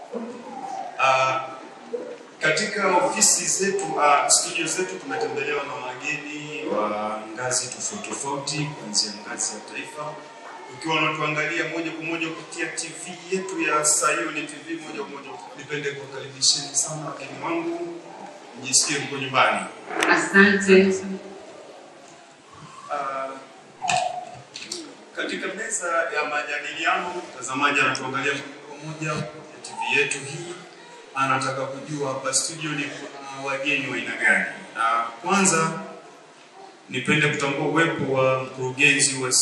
Katika ofisi zetu, studio zetu tumetembelewa na wageni wa ngazi tofauti kuanzia ngazi ya taifa. Ukiwa unatuangalia moja kwa moja kupitia TV yetu ya Sayuni TV moja kwa moja, nipende kuwakaribisheni sana wageni wangu, mjisikie mko nyumbani. Asante. Katika meza ya majadiliano, mtazamaji anatuangalia moja kwa moja ya TV yetu hii, anataka kujua hapa studio ni kuna wageni wa aina gani. Kwanza nipende kutambua uwepo wa mkurugenzi wa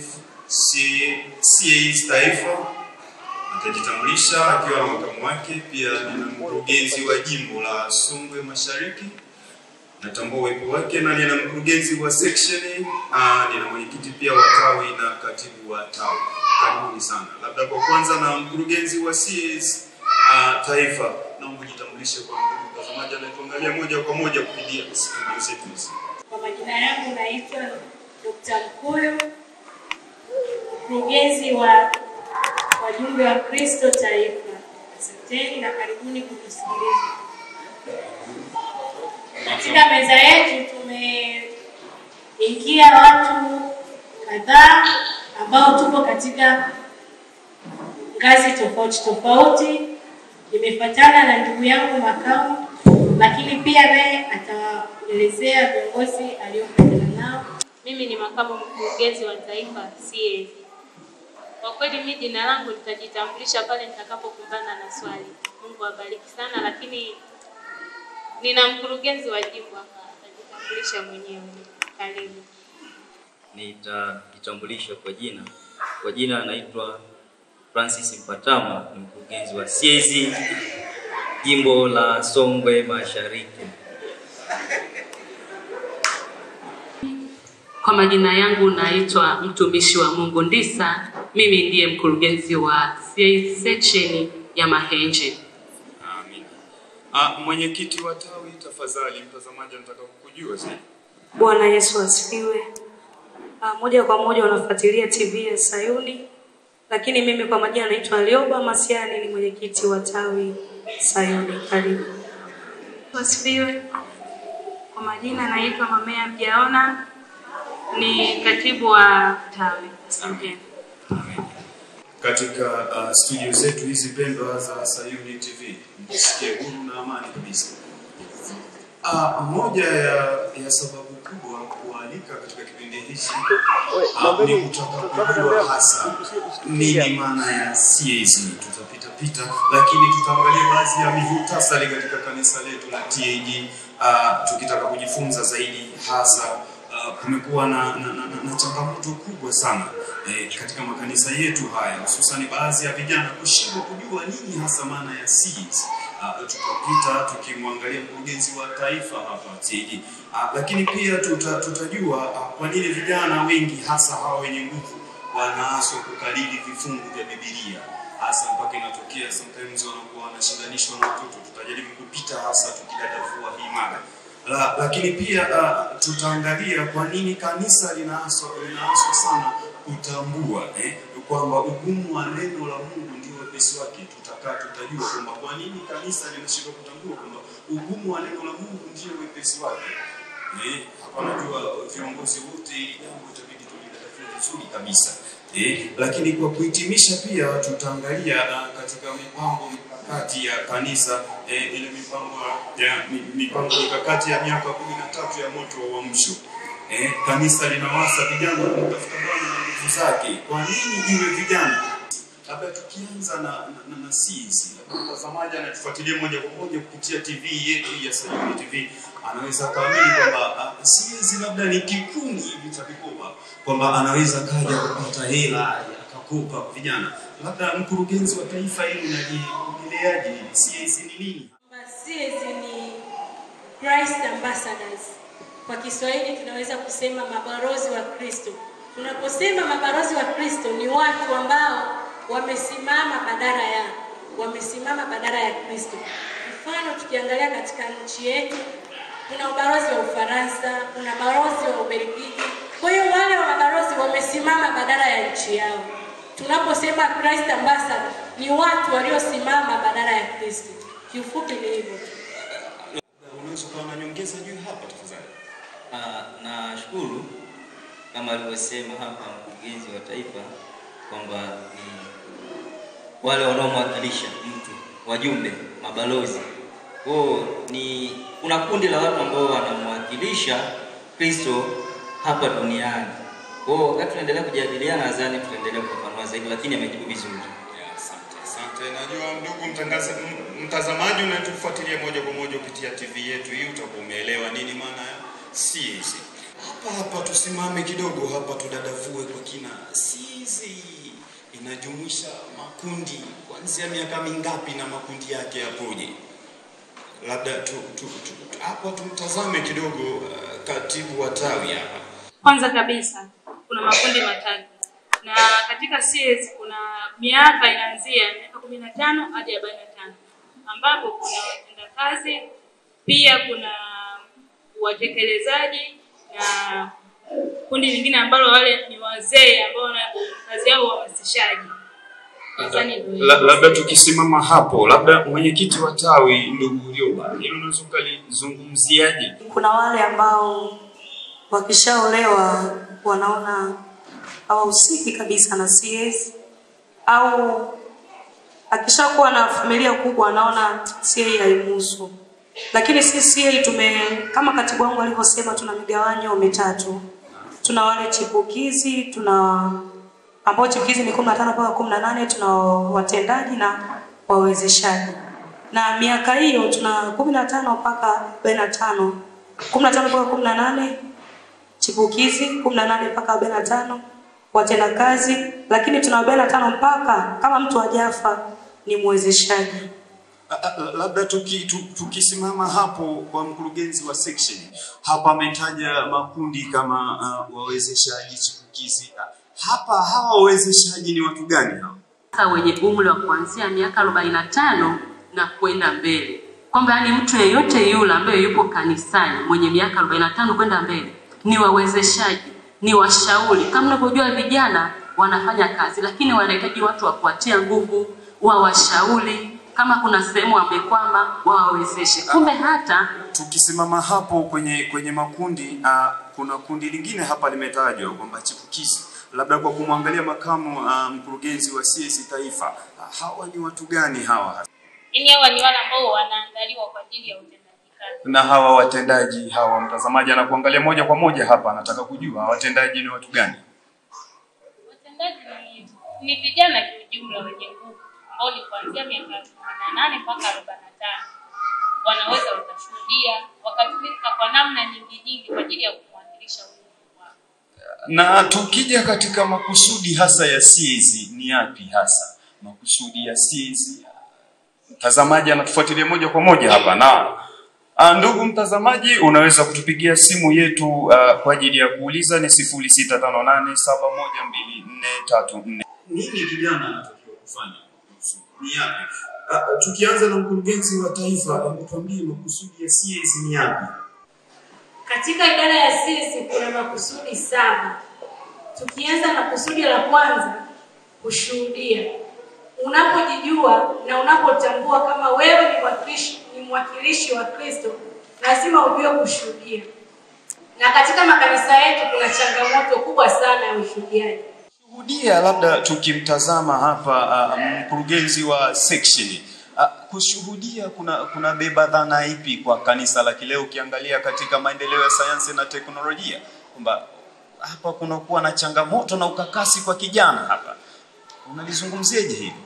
CAES Taifa, atajitambulisha akiwa na makamu wake. Pia nina mkurugenzi wa jimbo la Songwe Mashariki, natambua uwepo wake, na nina mkurugenzi wa section, nina mwenyekiti pia wa tawi na katibu wa tawi. Karibuni sana. Labda kwa kwanza na mkurugenzi wa CAES Taifa, naomba jitambulishe kwa mtazamaji anayetuangalia moja kwa moja kupitia studio zetu. Kwa majina yangu naitwa Dr. Mkuyu, mkurugenzi wa wajumbe wa Kristo Taifa. Asanteni na karibuni kutusikiliza. Katika meza yetu tumeingia watu kadhaa ambao tuko katika ngazi tofauti. Nimefuatana na ndugu yangu makamu, lakini pia naye ataelezea viongozi aliopatana nao. Mimi ni makamu mkurugenzi wa taifa CAES. Kwa kweli mimi jina langu nitajitambulisha pale nitakapokumbana na swali. Mungu awabariki sana, lakini nina mkurugenzi wa jimbo hapa atajitambulisha mwenyewe. Karibu. Nitajitambulisha kwa jina. Kwa jina anaitwa Francis Mpatama, mkurugenzi wa CAES jimbo la Songwe Mashariki. Kwa majina yangu naitwa mtumishi wa Mungu Ndisa. Mimi ndiye mkurugenzi wa CAES section ya Mahenje. Amen. Mwenyekiti wa tawi, tafadhali mtazamaji anataka kukujua zaidi. Bwana Yesu asifiwe. Moja kwa moja unafuatilia TV ya Sayuni. Lakini mimi kwa majina naitwa Lioba Masiani, ni mwenyekiti wa tawi Sayuni. Karibu. Asifiwe. Kwa majina naitwa Mamea Mjaona, ni katibu wa tawi. Asante. Katika studio zetu hizi pendwa za Sayuni TV, mjisikie huru na amani kabisa. Moja ya sababu kubwa kualika katika kipindi hichi ni kutaka kujua hasa nini maana ya CAES. Tutapita lakini tutaangalia baadhi ya muhtasari katika kanisa letu la TAG, tukitaka kujifunza zaidi. Hasa kumekuwa na changamoto kubwa sana katika makanisa yetu haya, hususan baadhi ya vijana kushindwa kujua nini hasa maana ya CAES. Tutapita tukimwangalia mkurugenzi wa taifa hapa TAG, lakini pia tutajua kwa nini vijana wengi hasa hawa wenye nguvu wanaaswa kukariri vifungu vya Biblia, hasa mpaka inatokea sometimes wanakuwa wanashindanishwa na watoto. Tutajaribu kupita hasa tukidadavua hii mada. Lakini pia tutaangalia kwa nini kanisa linaaswa sana kutambua kwamba ugumu wa neno la Mungu ndio wepesi wake. Tutajua kwamba kwa nini kanisa linashindwa kutambua kwamba ugumu wa neno la Mungu ndio wepesi wake. Hapa najua viongozi wote jambo itabidi tulidadavue vizuri kabisa. Lakini kwa kuhitimisha pia tutaangalia katika mipango mikakati ya kanisa, ile mipango mikakati ya miaka 13 ya moto wa uamsho. Kanisa linawasa vijana kutafuta Bwana na nguvu zake. Kwa nini iwe vijana? Labda tukianza na CAES, mtazamaji anatufuatilia moja kwa moja kupitia TV yetu ya Sayuni TV, anaweza kaamini kwamba CAES labda ni kikundi hivi cha vikoba, kwamba anaweza kaja kupata hela akakopa vijana. Labda mkurugenzi wa taifa hili unalieleaje CAES ni nini? CAES ni Christ Ambassadors. Kwa Kiswahili tunaweza kusema mabalozi wa Kristo. Tunaposema mabalozi wa Kristo ni watu ambao wamesimama badala ya Kristo. Mfano tukiangalia katika nchi yetu kuna ubalozi wa Ufaransa, kuna balozi wa Ubelgiji. Kwa hiyo wale wa mabalozi wamesimama badala ya nchi yao. Tunaposema Christ Ambassador ni watu waliosimama badala ya Kristo. Kiufupi ni hivyo. Unaweza kuwa na nyongeza juu hapa tafadhali? Nashukuru kama alivyosema hapa mkurugenzi wa taifa kwamba ni wale wanaomwakilisha mtu, wajumbe, mabalozi. Kuna kundi la watu ambao wanamwakilisha Kristo hapa duniani. Wakati tunaendelea kujadiliana, nadhani tutaendelea kufafanua zaidi, lakini amejibu vizuri. Asante. Najua ndugu mtazamaji unatufuatilia moja kwa moja kupitia TV yetu hii, utakuwa umeelewa nini maana ya CAC. Hapa tusimame kidogo hapa tudadavue kwa kina. CAC inajumuisha makundi kuanzia miaka mingapi na makundi yake yapoje? Labda hapa tumtazame kidogo katibu wa tawi hapa. Kwanza kabisa kuna makundi matatu. Na katika CAC kuna miaka inaanzia miaka 15 hadi 45 ambapo kuna watendakazi, pia kuna watekelezaji na kundi lingine ambalo wale ni wazee ambao kazi yao uhamasishaji. Labda tukisimama hapo, labda mwenyekiti wa tawi ndugu Lioba, hilo unaweza kulizungumziaje? Kuna wale ambao wakishaolewa wanaona hawahusiki kabisa na CAC, au akishakuwa na familia kubwa anaona CAC haimhusu. Lakini sisi CAC kama katibu wangu alivyosema, tuna migawanyo mitatu. Tuna wale chipukizi, ambao chipukizi ni 15 mpaka 18, tuna watendaji na wawezeshaji. Na miaka hiyo tuna 15 mpaka 45. 15 mpaka 18 chipukizi, 18 mpaka 45 watenda kazi, lakini tuna 45 mpaka kama mtu hajafa ni mwezeshaji. Labda tukisimama hapo kwa mkurugenzi wa section hapa ametaja makundi kama wawezeshaji, chipukizi. Hapa hawa wawezeshaji ni watu gani hao? Sasa wenye umri wa kuanzia miaka 45 na kwenda mbele. Kwamba yani mtu yeyote yule ambaye yupo kanisani mwenye miaka 45 kwenda mbele ni wawezeshaji, ni washauri. Kama unavyojua vijana wanafanya kazi, lakini wanahitaji watu wa kuatia nguvu, washauri. Kama kuna sehemu wamekwama, wawezeshe. Kumbe hata tukisimama hapo kwenye makundi, kuna kundi lingine hapa limetajwa kwamba chipukizi. Labda kwa kumwangalia makamu mkurugenzi wa CAC taifa, hawa ni watu gani hawa? Hawa ni wale ambao wanaandaliwa kwa ajili ya utendaji kazi. Na hawa watendaji hawa, mtazamaji anakuangalia moja kwa moja hapa, anataka kujua watendaji ni watu gani? Watendaji ni vijana kiujumla wenye nguvu ambao ni kuanzia miaka 18 mpaka 45. Wanaweza wakashuhudia, wakatumika kwa namna nyingi kwa ajili ya kumwakilisha Mungu wao. Na tukija katika makusudi hasa ya CAC ni yapi hasa? Makusudi ya CAC. Mtazamaji anatufuatilia moja kwa moja hapa, na ndugu mtazamaji unaweza kutupigia simu yetu kwa ajili ya kuuliza ni 0658712434. Nini kijana anatakiwa kufanya? Ni yapi? Tukianza na mkurugenzi wa taifa, tuambie makusudi ya CAC ni yapi? Katika idara ya CAC kuna makusudi 7. Tukianza na kusudi la kwanza, kushuhudia. Unapojijua na unapotambua kama wewe ni mwakilishi wa Kristo, lazima ujue kushuhudia. Na katika makanisa yetu kuna changamoto kubwa sana ya ushuhudiaji. Kushuhudia, labda tukimtazama hapa mkurugenzi wa section, kushuhudia kuna beba dhana ipi kwa kanisa la kileo? Ukiangalia katika maendeleo ya sayansi na teknolojia kwamba hapa kuna kuwa na changamoto na ukakasi kwa kijana hapa, unalizungumziaje hili?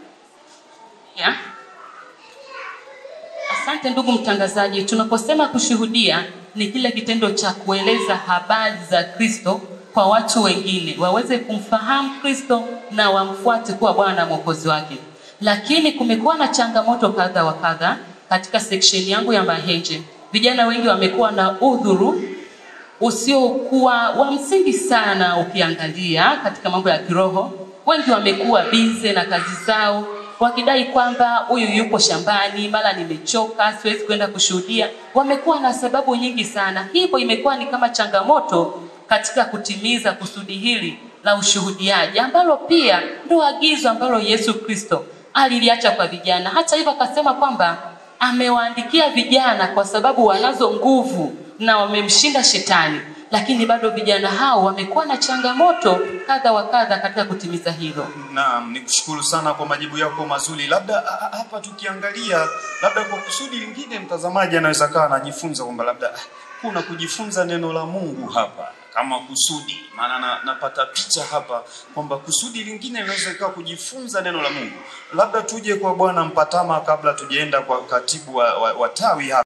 Asante ndugu mtangazaji. Tunaposema kushuhudia ni kile kitendo cha kueleza habari za Kristo kwa watu wengine waweze kumfahamu Kristo na wamfuate kuwa Bwana na Mwokozi wake. Lakini kumekuwa na changamoto kadha wa kadha katika section yangu ya Mahenje. Vijana wengi wamekuwa na udhuru usiokuwa wa msingi sana. Ukiangalia katika mambo ya kiroho, wengi wamekuwa bize na kazi zao, wakidai kwamba huyu yupo shambani, mara nimechoka, siwezi kwenda kushuhudia. Wamekuwa na sababu nyingi sana. Hivyo imekuwa ni kama changamoto katika kutimiza kusudi hili la ushuhudiaji, ambalo pia ndio agizo ambalo Yesu Kristo aliliacha kwa vijana. Hata hivyo akasema kwamba amewaandikia vijana kwa sababu wanazo nguvu na wamemshinda shetani, lakini bado vijana hao wamekuwa na changamoto kadha wa kadha katika kutimiza hilo. Naam, nikushukuru sana kwa majibu yako mazuri. Labda hapa tukiangalia, labda kwa kusudi lingine mtazamaji anaweza kaa anajifunza kwamba labda kuna kujifunza neno la Mungu hapa kama kusudi. Maana napata picha hapa kwamba kusudi lingine linaweza ikawa kujifunza neno la Mungu. Labda tuje kwa Bwana Mpatama kabla tujaenda kwa katibu wa tawi hapa.